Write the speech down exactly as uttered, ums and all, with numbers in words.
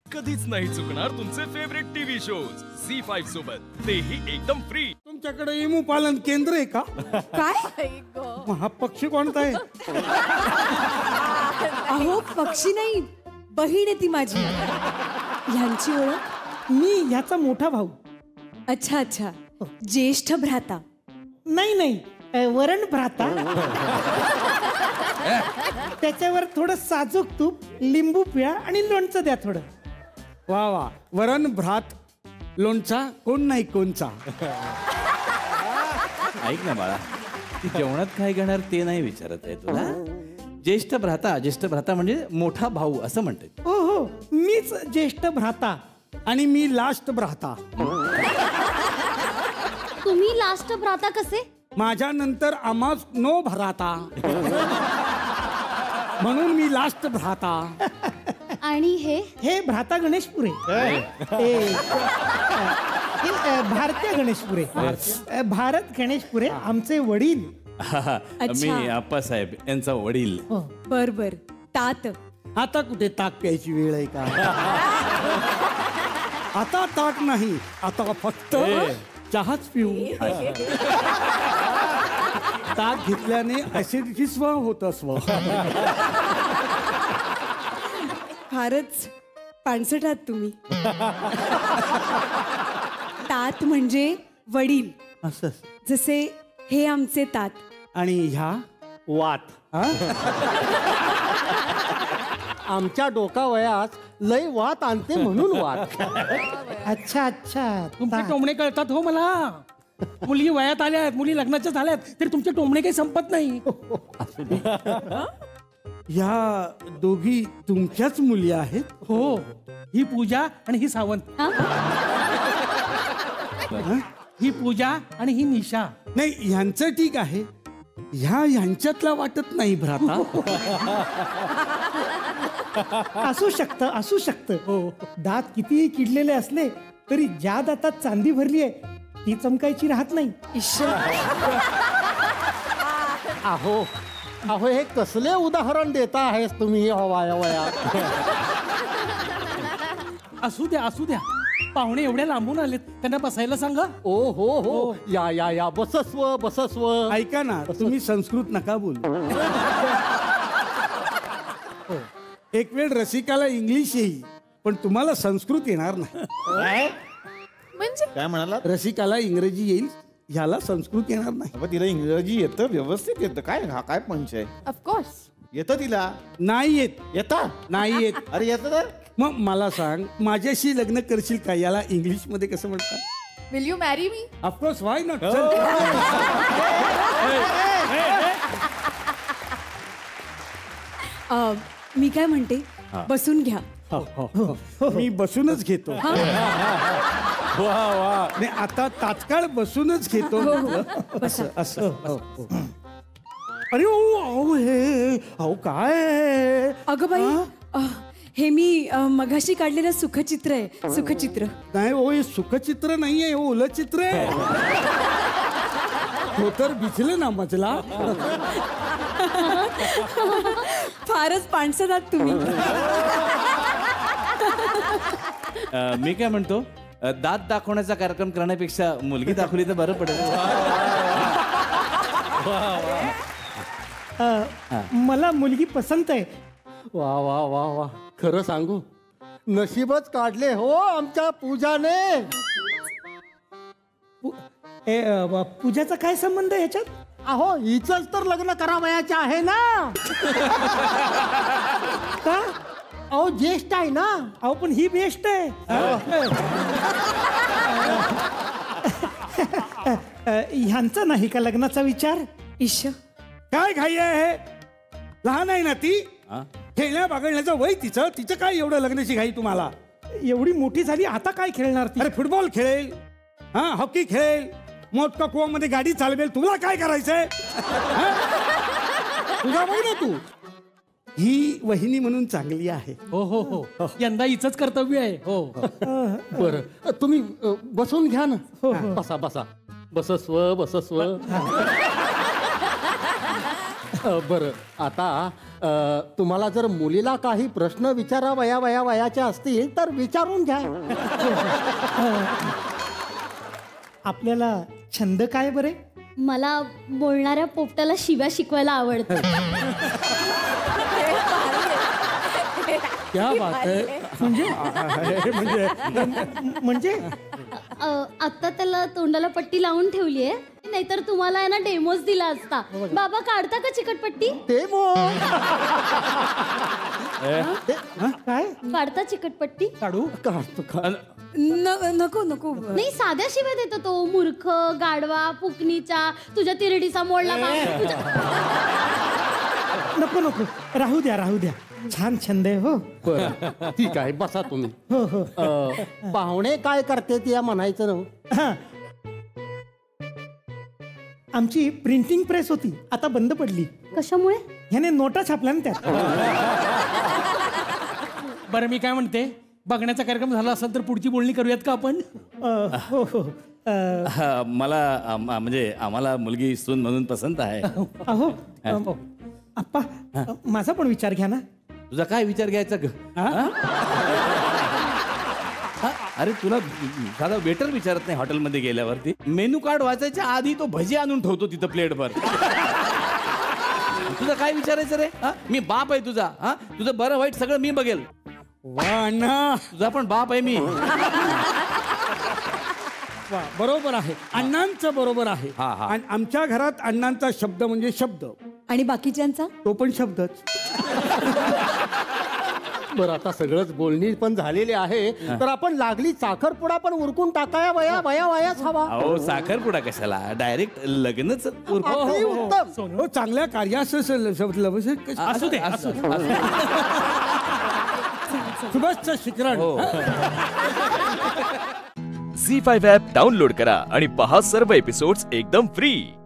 कधीच नाही चुकणार तुमचे favourite TV shows Zee five सोबत, तेही एकदम फ्री. तुमच्याकडे इमू पालन केंद्र आहे का? काय? हा पक्षी कोणता आहे? अहो पक्षी नाही, बहीण आहे ती माझी. ह्यांची ओळख? मी ह्याचा मोठा भाऊ. अच्छा अच्छा, ज्येष्ठ भ्राता. नाही नाही, अ, वरण भ्राता. त्याच्यावर थोडं साजूक तूप, लिंबू पिळा आणि लोणचं द्या थोडं. वा वा, वरण भ्रात लोणचा कोण नाही कोणचा. ऐक ना बाळा, ती जेवणात काय घेणार ते नाही विचारत आहे तुला. ज्येष्ठ भ्राता, ज्येष्ठ भ्राता म्हणजे मोठा भाऊ असं म्हणते. हो हो, मीच ज्येष्ठ भ्राता आणि मी लास्ट भ्राता. तुम्ही लास्ट भ्राता कसे? माझ्या नंतर आम्हाच नो भ्राता म्हणून मी लास्ट भ्राता. आणि हे हे भ्राता गणेशपुरे. हे भारतीय गणेशपुरे. भारत गणेशपुरे आमचे वडील. मी आप्पासाहेब यांचा वडील. बर बर. तात. आता कुठे ताक प्यायची वेळ आहे का? आता ताक नाही, आता फक्त चहाच पिऊ. ताक घेतल्याने ऍसिडिटी स्व होत स्व. फारच पाणसट आहात तुम्ही. तात म्हणजे वडील. असं जसे हे आमचे तात. आणि ह्या वात. आमच्या डोकावयास लय वात आणते म्हणून वात. अच्छा अच्छा, तुमचे टोमणे कळतात हो मला. मुली वयात आल्या आहेत, मुली लग्नाच्या झाल्यात, तरी तुमचे टोमणे काही संपत नाही. या दोघी तुमच्याच मुली आहेत? हो, ही पूजा आणि ही सावंत. ही पूजा आणि ही निशा. नाही, ह्यांचं ठीक आहे, ह्या ह्यांच्यातला वाटत नाही भ्राता. असू शकतं, असू शकतं. हो, दात कितीही किडलेले असले तरी ज्या दातात चांदी भरली आहे ती चमकायची राहत नाही. अहो अहो, हे कसले उदाहरण देता आहेस तुम्ही हवाया वया. असू द्या असू द्या, पाहुणे एवढ्या लांबून आलेत, त्यांना बसायला सांगा. ओ हो हो, या या या, बसस्व बसस्व. ऐका ना, तुम्ही संस्कृत नका बोलू. एक वेळ रसिकाला इंग्लिश येईल पण तुम्हाला संस्कृत येणार नाही. म्हणजे काय म्हणाला? रसिकाला इंग्रजी येईल, ह्याला संस्कृत येणार नाही. तिला इंग्रजी येतं, व्यवस्थित येतं. काय हा काय पंच आहे? ऑफकोर्स येतं तिला? नाही येत. येतं? नाही येत. अरे येतं तर मग मला सांग, माझ्याशी लग्न करशील का? याला इंग्लिश मध्ये कसं म्हणतात? Will you marry me? Of course, why not. मी काय म्हणते, बसून घ्या. मी बसूनच घेतो. वा वा. नाही, आता तात्काळ बसूनच घेतो. बसा. असं. अरे ओ, अहो हे, अहो काय? अगं बाई, अ, हे मी अ, मघाशी काढलेलं सुखचित्र आहे. सुखचित्र नाही हो, हे सुखचित्र नाहीये, हो ओलं चित्र आहे. हो तर भिजलं ना मजला. फारच पाणसट आहात तुम्ही. मी काय म्हणतो, दात दाखवण्याचा कार्यक्रम करण्यापेक्षा मुलगी दाखवली तर बरं पडेल. मला मुलगी पसंत आहे. वा वा वा वा, खरं सांगू, नशीबच काढले हो आमच्या पूजाने. ए, अ, पूजाचा काय संबंध आहे ह्याच्यात? अहो, हिचंच तर लग्न करावयाचे आहे ना. का? अहो, ज्येष्ठ आहे ना. अहो पण ही बेस्ट आहे. ह्यांचा नाही का लग्नाचा विचार? ईश, काय घाई आहे? लहान आहे ना ती, खेळण्या बागडण्याचं वय तिचं. तिचं काय एवढं लग्नाची घाई तुम्हाला? एवढी मोठी झाली, आता काय खेळणार ती? अरे फुटबॉल खेळेल, हा हॉकी खेळेल, मोठ्या कुवामध्ये गाडी चालवेल. तुला काय करायचंय? तुझा वय ना तू. ही वहिनी म्हणून चांगली आहे. हो हो हो, यंदा हिचंच कर्तव्य आहे. हो. बरं, तुम्ही अ, बसून घ्या ना. बसा बसा, बसस्व बसस्व. अ, बरं, आता अ, तुम्हाला जर मुलीला काही प्रश्न विचारा वया वया वयाचे असतील तर विचारून घ्या. आपल्याला छंद काय बरे? मला बोलणाऱ्या पोपटाला शिव्या शिकवायला आवडतं. क्या बात आहे. म्हणजे म्हणजे म्हणजे अ, आता त्याला तोंडाला पट्टी लावून ठेवली आहे, नाहीतर तुम्हाला आहे ना डेमोज दिला असता. बाबा काढता का चिकटपट्टी? ते मग हा, काय काढता चिकटपट्टी? काढू? काढतो का? न- नको नको नाही, साध्या शिव्या देतो तो. मूर्ख, गाडवा, पुकणीचा, तुझ्या तिरडीचा मोडला बाप, तुझ्या- नको नको राहू द्या राहू द्या. छान छंद आहे. हो बरं, ठीक आहे, बसा तुम्ही. हो हो अ, पाहुणे काय करते ते या म्हणायचं ना. हा. आमची प्रिंटिंग प्रेस होती, आता बंद पडली. कशामुळे? ह्याने नोटा छापल्या ना त्यात. बरं मी काय म्हणते, बघण्याचा कार्यक्रम झाला असेल तर पुढची बोलणी करूयात का आपण? अ, हो हो अ, हा, मला आम- म्हणजे आम्हाला मुलगी सून म्हणून पसंत आहे. अहो अ, आप्पा अ, माझा पण विचार घ्या ना. तुझा काय विचार घ्यायचा ग? हा? हा? अरे तुला साधा वेटर विचारत नाही हॉटेलमध्ये गेल्यावरती? मेनू कार्ड वाचायच्या आधी तो भजी आणून ठेवतो तिथं प्लेटभर. तुझं काय विचारायचं रे? हा? मी बाप आहे तुझा. हा, तुझं बरं वाईट सगळं मी बघेल. वा अण्णा, तुझा पण बाप आहे मी. वा, बरोबर आहे. अण्णांचं बरोबर आहे. हा, हा. आणि आमच्या घरात अण्णांचा शब्द म्हणजे शब्द, आणि बाकीच्यांचा? तो पण शब्दच. बरं, आता सगळंच बोलणी पण झालेली आहे, तर आपण लागली साखरपुडा पण उरकून टाकाया वया वया वयाच हवा. अहो साखरपुडा कशाला, डायरेक्ट लग्नच उरकू. अगदी उत्तम. हो, चांगल्या कार्यास असू दे असू दे. शुभेच्छा शिकरण. झी फाईव्ह ॲप डाउनलोड करा आणि पहा सर्व एपिसोड्स एकदम फ्री.